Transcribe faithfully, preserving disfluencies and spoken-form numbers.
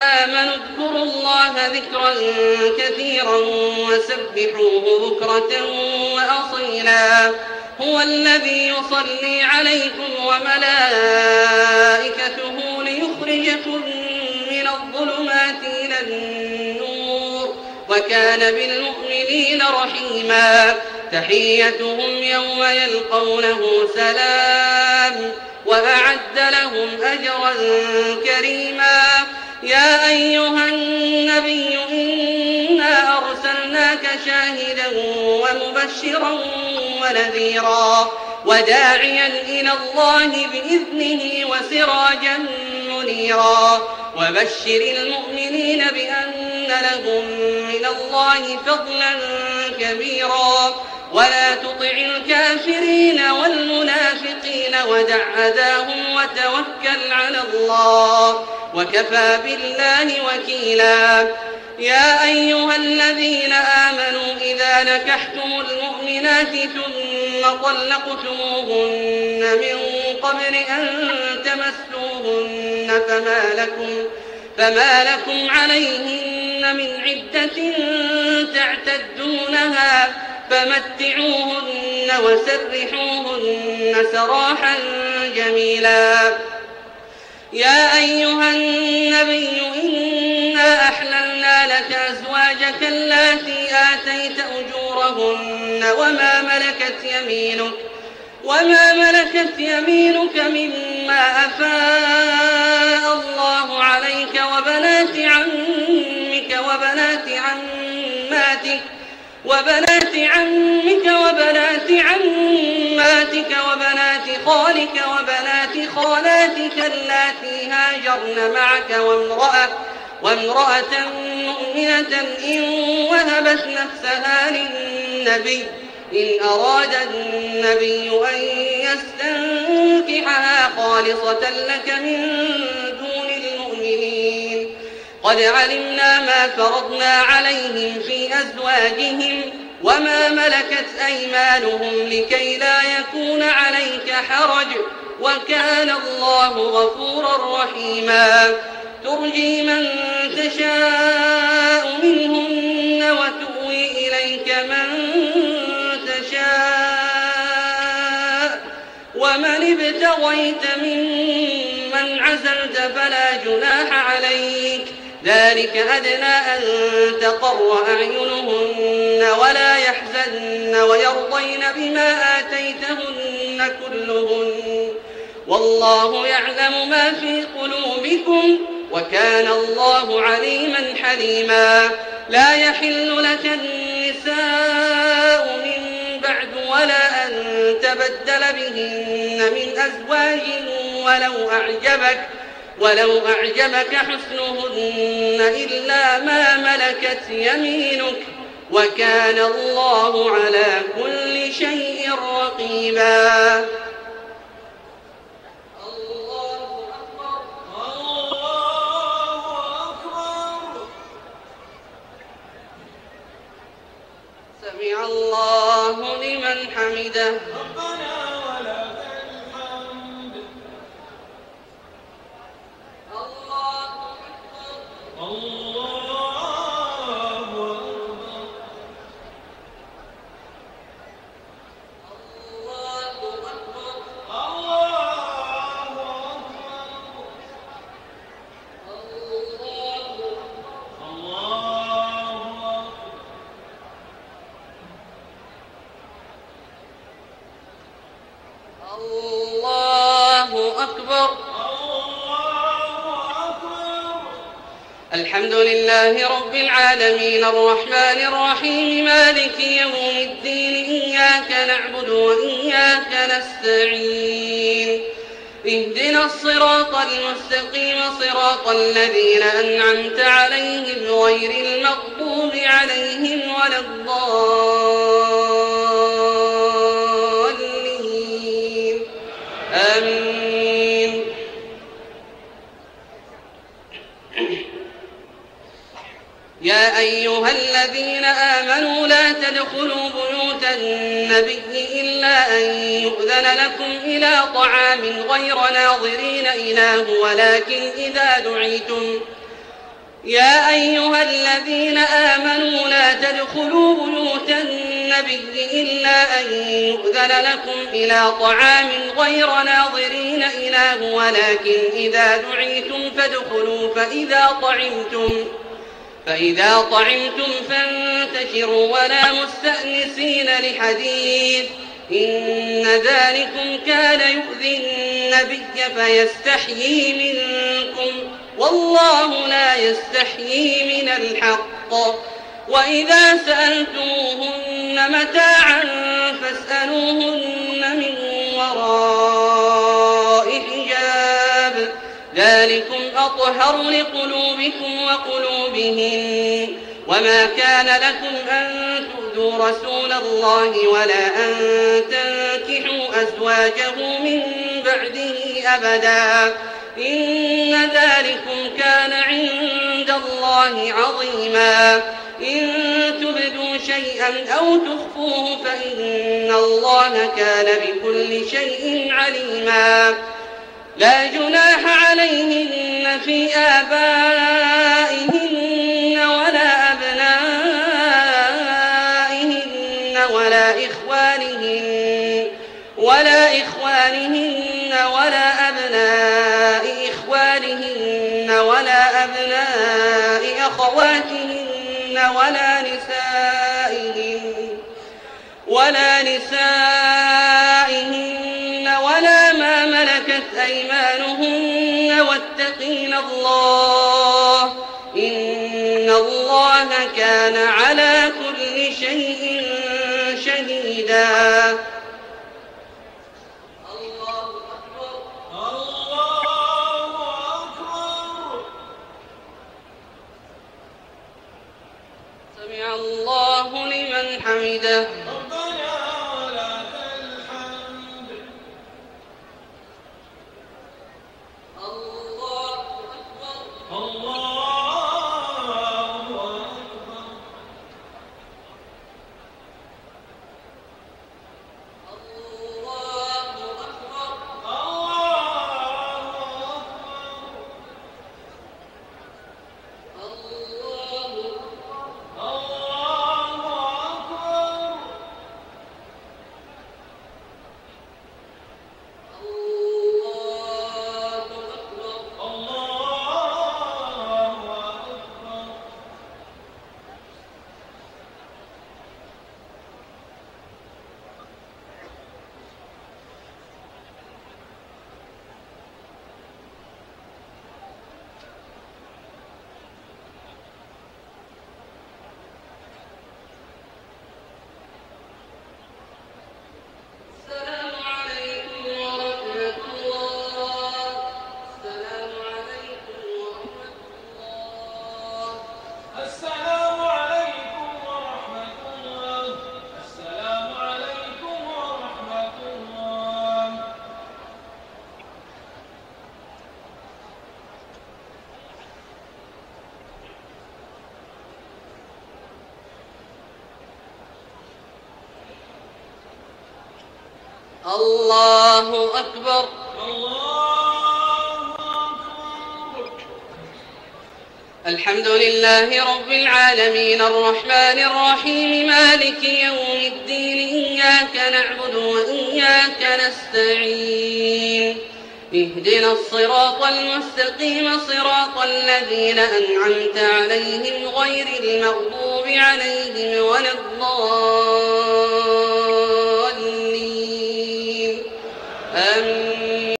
آمنوا اذكروا الله ذكرا كثيرا وسبحوه بكرة وأصيلا هو الذي يصلي عليكم وملائكته ليخرجكم من الظلمات إلى النور وكان بالمؤمنين رحيما تحيتهم يوم يلقونه سلام وأعد لهم أجرا كريما يا أيها النبي إنا أرسلناك شاهدا ومبشرا ونذيرا وداعيا إلى الله بإذنه وسراجا منيرا وبشر المؤمنين بأن لهم من الله فضلا كبيرا ولا تطع الكافرين والمنافقين ودع أذاهم وتوكل على الله وكفى بالله وكيلا يا أيها الذين آمنوا إذا نكحتم المؤمنات ثم طلقتموهن من قبل أن تمسوهن فما لكم, فما لكم عليهن من عدة تعتدونها فمتعوهن وسرحوهن سراحا جميلا يا أيها النبي إنا أحللنا لك أزواجك اللاتي آتيت أجورهن وما ملكت يمينك وما ملكت يمينك مما أفاء الله عليك وبنات عمك وبنات عماتك وبنات عمك وبنات عماتك وبنات خالك وبنات خالاتك اللاتي هاجرن معك وامرأة, وامرأة مؤمنة إن وهبت نفسها للنبي إن أراد النبي أن يستنكحها خالصة لك من دون المؤمنين قد علمنا ما فرضنا عليهم في أزواجهم وما ملكت أيمانهم لكي لا يكون عليك حرج وكان الله غفورا رحيما ترجي من تشاء منهن وتؤوي إليك من تشاء ومن ابتغيت ممن عزلت فلا جناح عليك ذلك أدنى أن تقر أعينهن ولا يحزن ويرضين بما آتيتهن كلهن والله يعلم ما في قلوبكم وكان الله عليما حليما لا يحل لك النساء من بعد ولا أن تبدل بهن من أزواج ولو أعجبك ولو أعجبك حسنهن إلا ما ملكت يمينك وكان الله على كل شيء رقيبا الله أكبر الله أكبر سمع الله لمن حمده ربنا ولك الحمد الله أكبر الله أكبر الله أكبر الله أكبر الحمد لله رب العالمين الرحمن الرحيم مالك يوم الدين إياك نعبد وإياك نستعين اهدنا الصراط المستقيم صراط الذين أنعمت عليهم غير المغضوب عليهم ولا الضالين آمين يا أيها الذين آمنوا لا تدخلوا بيوت النبي إلا أن يؤذن لكم إلى طعام غير ناظرين إناه ولكن إذا دعيتم يا أيها الذين آمنوا لا تدخلوا بيوت النبي إلا أن يؤذن لكم إلى طعام غير ناظرين إناه ولكن إذا دعيتم فادخلوا فإذا طعمتم فإذا طعمتم فانتشروا ولا مستأنسين لحديث إن ذلكم كان يؤذي النبي فيستحيي منكم والله لا يستحيي من الحق وإذا سألتموهن متاعا فاسألوهن من وراء حجاب ذلكم أطهر لقلوبكم وقلوبهم وما كان لكم أن تؤذوا رسول الله ولا أن تنكحوا أزواجه من بعده أبدا إن ذلكم كان عند الله عظيما إن تبدوا شيئا أو تخفوه فإن الله كان بكل شيء عليما لا جناح عليهن في آبائهن ولا أبنائهن ولا إخوانهن ولا إخوانهن ولا أبناء إخوانهن ولا أبناء أخواتهن ولا نسائهن ولا نسائهن ولا ما ملكت أيمانهن واتقين الله إن الله كان على كل شيء شهيدا. الله أكبر الله أكبر سمع الله لمن حمده الله أكبر الله أكبر الحمد لله رب العالمين الرحمن الرحيم مالك يوم الدين إياك نعبد وإياك نستعين اهدنا الصراط المستقيم صراط الذين أنعمت عليهم غير المغضوب عليهم ولا الضالين آمين